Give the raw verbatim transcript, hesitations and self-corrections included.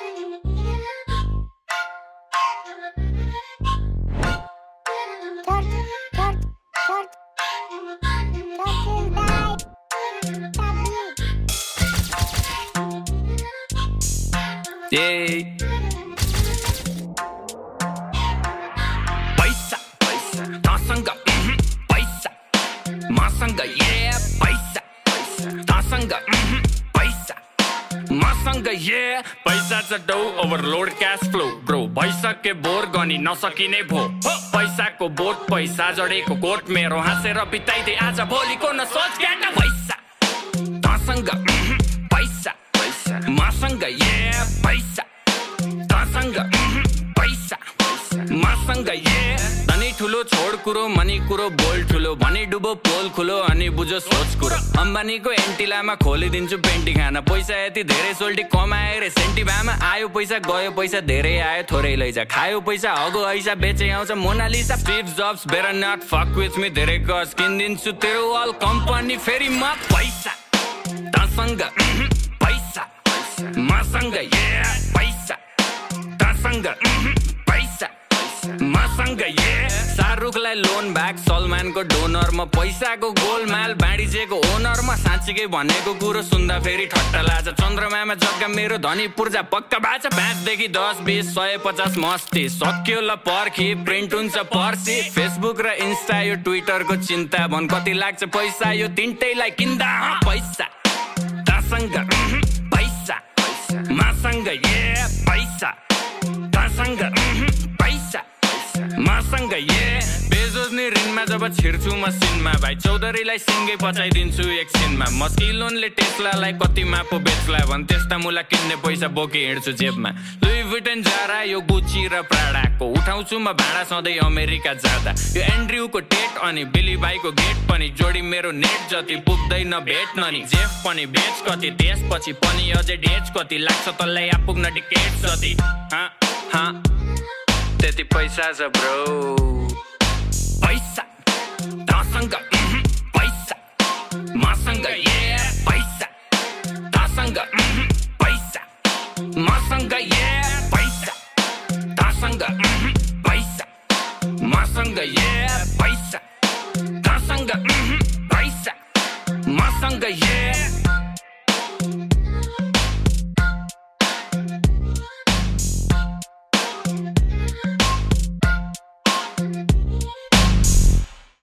Yay. Paisa, paisa, tasanga, mhm, paisa, masanga, yeah, paisa, tasanga, mhm, paisa, masanga, yeah, paisa cha dau overload cash flow, bro, paisa ke bore gani nasakine bho, paisa ko boat, paisa jadeko कोट मेरो हाँसेर बिताइदे आज भोलिको न सोच केटा पैसा tasanga, mhm, paisa, paisa, masanga, yeah, paisa, tasanga, mhm, paisa, masanga, yeah. धनी ठुलो छोड कुरो मनी कुरो बोल ठुलो भनी डुबो पोल खुलो अनि बुझो सोच कुरो अम्बानीको एन्टिलामा खोलिदिन्छु पेन्टी खाना पैसा यति धेरै सोल्टी कमाए रे सेन्टी भामा आयो पैसा गयो पैसा धेरै आयो थोरै लैजा खायो पैसा हगो ऐसा बेचे आउँछ Mona Lisa Steve Jobs better not fuck with me धेरै गस किन्दिन्छु तेरो अल कम्पनी फेरि म पैसा तासँग पैसा मसँग yeah पैसा तासँग पैसा मसँग yeah शाहरुखलाई लोन ब्याक सलमानको डोनर म पैसाको गोलमाल बाँडिजेको ओनर म साँच्चीकै भनेको कुरो सुन्दा फेरि ठट्टा लाग्छ चन्द्रमामा जग्गा मेरो धनी पूर्जा पक्का बाछ पाँचदेखि दस बिस सय पचास मस्ती सक्यो ल पर्खी प्रिन्ट हुन्छ पर्सी फेसबुक र इन्स्टा यो ट्विटरको चिन्ता भन कति लाग्छ पैसा यो तिनटैलाई किन्दा पैसा तासँग पैसा मसँग yeah पैसा तासँग पैसा मसँग yeah बेजोज नि ऋणमा जब छिर्छु म सिनमा भाइ चौधरीलाई सिङ्गै पचाइदिन्छु एकछिनमा मस्किलोनले टेस्लालाई कति मापो बेच्ला भन् त्यस्ता मुला किन्ने पैसा बोकी हिँड्छु जेबमा लुई विटन जारा यो गुची र प्राडाको उठाउँछु म भाडा सधैँ अमेरिका जाँदा यो एन्ड्रयुको टेट अनि बिली भाइको गेट पनि जोडी मेरो नेट जति पुग्दैन भेट्न नि जेफ पनि बेच कति त्यसपछि पनि अझै डेच कति लाग्छ तँलाई आपुग्न टिकेट जति हाँ हाँ त्यति पैसा छ ब्रो पैसा तासँग पैसा मसँग yeah पैसा तासँग पैसा मसँग yeah पैसा तासँग पैसा मसँग yeah पैसा तासँग पैसा मसँग yeah